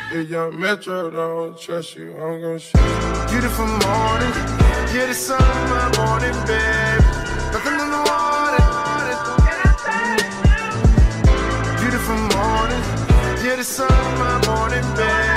If young Metro don't trust you, I'm gon' shoot you. Beautiful morning, yeah, the sun in my morning, babe. Nothing in the water. Beautiful morning, yeah, the sun in my morning, babe.